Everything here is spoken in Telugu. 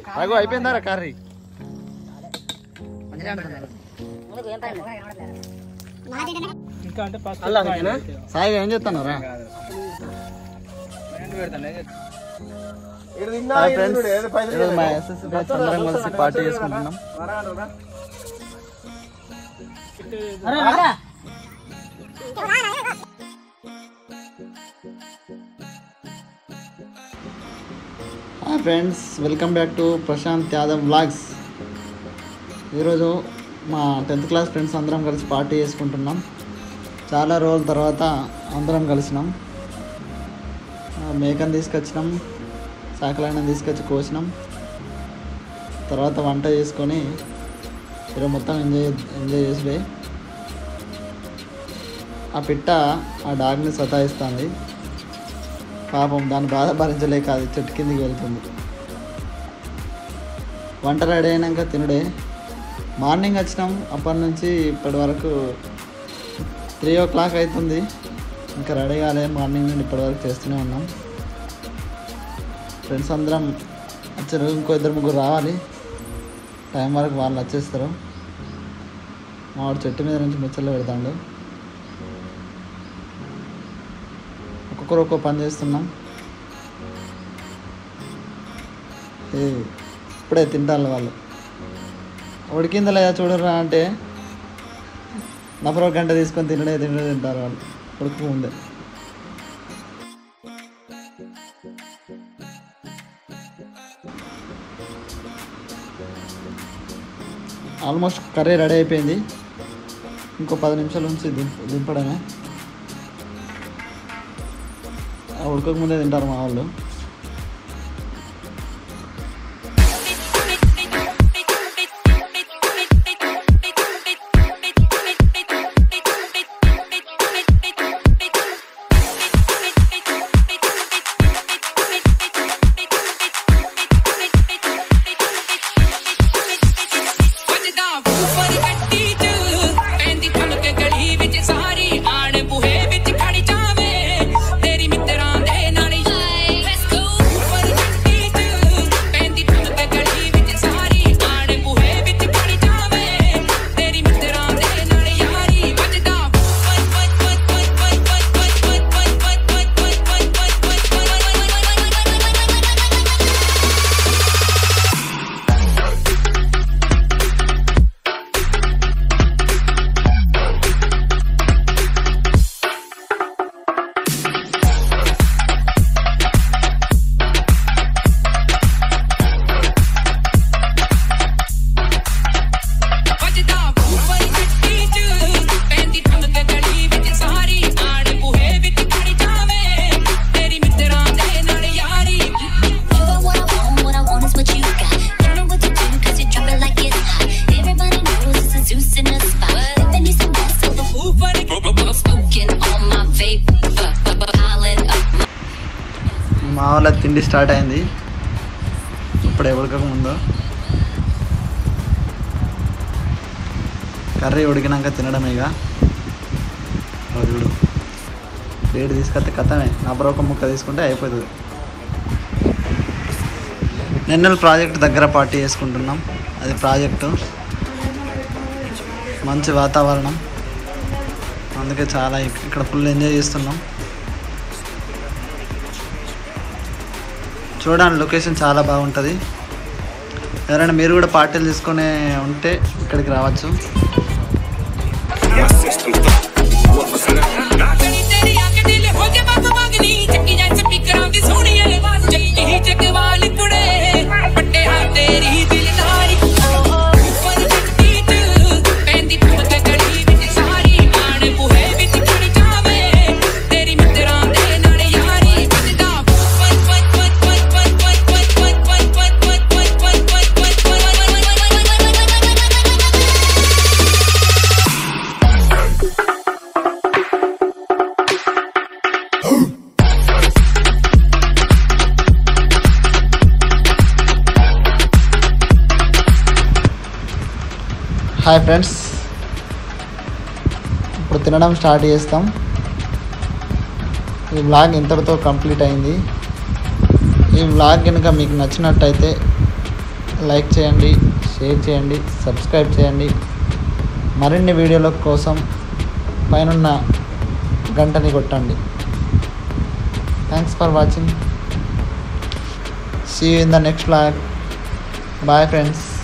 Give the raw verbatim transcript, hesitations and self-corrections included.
అగో అయిపోయిందా కర్రీ సాయి ఏం చెప్తున్నారా మా ఎస్ఎస్సీ బ్యాచ్ అందరం కలిసి పార్టీ చేసుకుంటున్నాం. Hi friends, welcome back to Prashant Yadav vlogs. ఈరోజు మా టెన్త్ క్లాస్ ఫ్రెండ్స్ అందరం కలిసి పార్టీ చేసుకుంటున్నాం. చాలా రోజుల తర్వాత అందరం కలిసినాం. మేకను తీసుకొచ్చినాం, సాకలైన తీసుకొచ్చి కోసినాం. తర్వాత వంట చేసుకొని ఈరోజు మొత్తం ఎంజాయ్ ఎంజాయ్ చేసిపోయి ఆ పిట్ట ఆ డాగ్ని సతాయిస్తుంది. పాపం దాని బాధ భరించలేక అది చెట్టు కిందికి వెళ్తుంది. వంట రెడీ అయినాక తినుడే. మార్నింగ్ వచ్చినాం, అప్పటి నుంచి ఇప్పటి వరకు త్రీ ఓ క్లాక్ అవుతుంది. ఇంకా రెడీ కాలే. మార్నింగ్ నుండి ఇప్పటి వరకు చేస్తూనే ఉన్నాం. ఫ్రెండ్స్ అందరం వచ్చారు. ఇంకో ఇద్దరు ముగ్గురు రావాలి. టైం వరకు వాళ్ళు వచ్చేస్తారు. మావాడు చెట్టు మీద నుంచి ముచ్చట్లు పెడతాడు. ఒక్కొక్కరు ఒక్కో పని చేస్తున్నాం. ఇప్పుడే తింటారు వాళ్ళు. ఉడికిందా లేదా చూడరా అంటే నఫరో గంట తీసుకొని తినడే తినడే తింటారు వాళ్ళు ఉడుకు ముందే. ఆల్మోస్ట్ కర్రీ రెడీ అయిపోయింది. ఇంకో పది నిమిషాల నుంచి దింప దింపడమే. ఉడకక ముందే తింటారు మా వాళ్ళు. మా వాళ్ళ తిండి స్టార్ట్ అయింది. ఇప్పుడే ఉడకక ముందు కర్రీ ఉడికినాక తినడమే. ఇక చూడు ప్లేట్ తీసుకొస్తే కథమే. నబ్బర ఒక ముక్క తీసుకుంటే అయిపోతుంది. నెన్నెల ప్రాజెక్ట్ దగ్గర పార్టీ చేసుకుంటున్నాం. అది ప్రాజెక్టు మంచి వాతావరణం, అందుకే చాలా ఇక్కడ ఫుల్ ఎంజాయ్ చేస్తున్నాం. చూడండి, లొకేషన్ చాలా బాగుంటుంది. ఎవరైనా మీరు కూడా పార్టీలు తీసుకొని ఉంటే ఇక్కడికి రావచ్చు. హాయ్ ఫ్రెండ్స్, ఇప్పుడు తినడం స్టార్ట్ చేస్తాం. ఈ వ్లాగ్ ఇంతటితో కంప్లీట్ అయింది. ఈ వ్లాగ్ కనుక మీకు నచ్చినట్టయితే లైక్ చేయండి, షేర్ చేయండి, సబ్స్క్రైబ్ చేయండి. మరిన్ని వీడియోల కోసం పైనున్న గంటని కొట్టండి. Thanks for watching. See you in the next vlog. Bye friends.